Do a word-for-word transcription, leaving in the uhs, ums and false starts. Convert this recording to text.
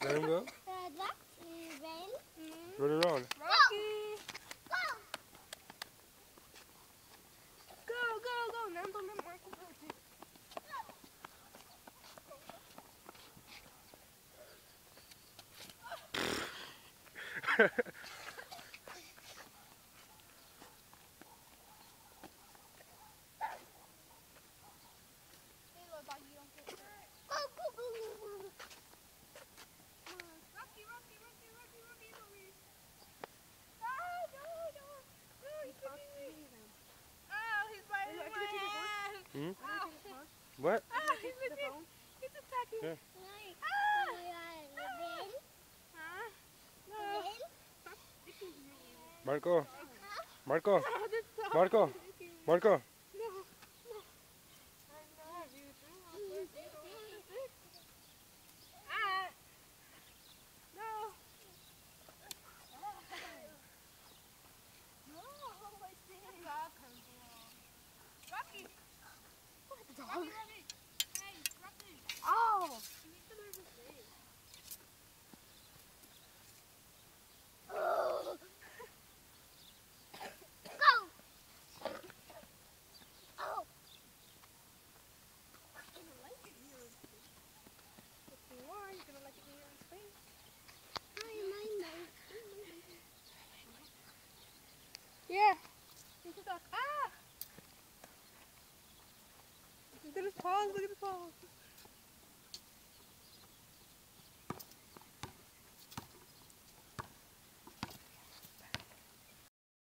Let him go. Mm. Run around. Rocky. Go, go, go. Nando, let Marco go too. Hmm? What? Ah, he's looking. He's attacking. Yeah. Ah. Marco. Marco. Marco. Marco.